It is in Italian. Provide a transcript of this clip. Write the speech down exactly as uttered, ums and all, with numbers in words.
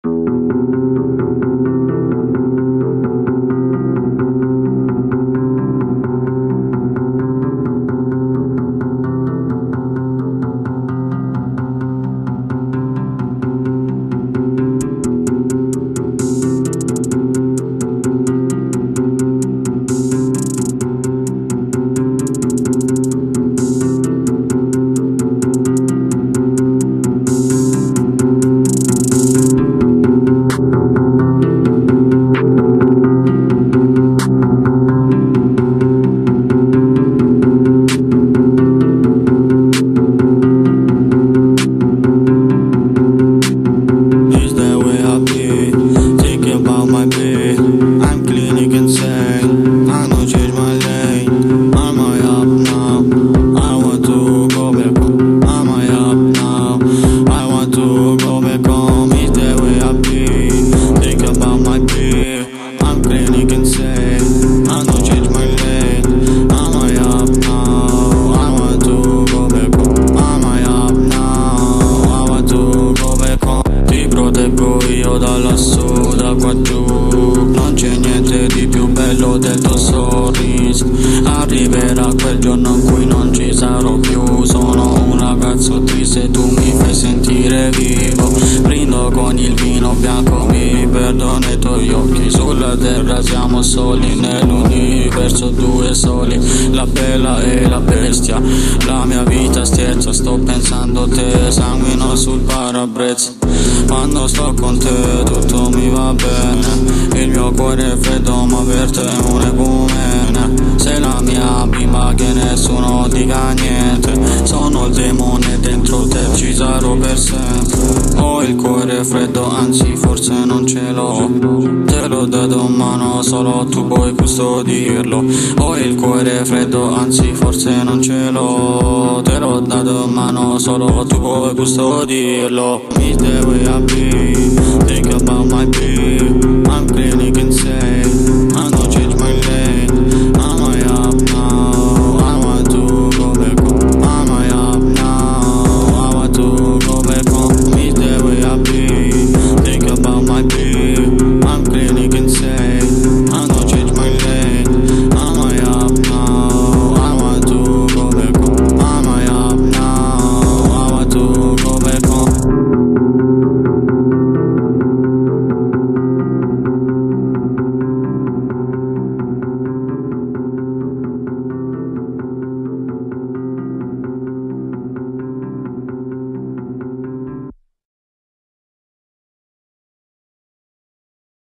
Da lassù, da qua giù, non c'è niente di più bello del tuo sorriso. Arriverà quel giorno in cui non ci sarò più. Sono un ragazzo triste, tu mi fai sentire vivo. Brindo con il vino bianco, mi perdono i tuoi occhi. Sulla terra siamo soli, nell'universo due soli, la bella e la bestia. La mia vita sterza, sto pensando a te, sanguino sul parabrezza. Quando sto con te tutto mi va bene, il mio cuore è freddo ma per te è un'ecumene. Sei la mia bimba che nessuno dica niente, sono il demone dentro te, ci sarò per sempre. Ho il cuore freddo, anzi forse non ce l'ho, te l'ho dato in mano, solo tu puoi custodirlo. Ho il cuore freddo, anzi forse non ce l'ho, te l'ho dato in mano, solo tu puoi custodirlo. Mi devo aprire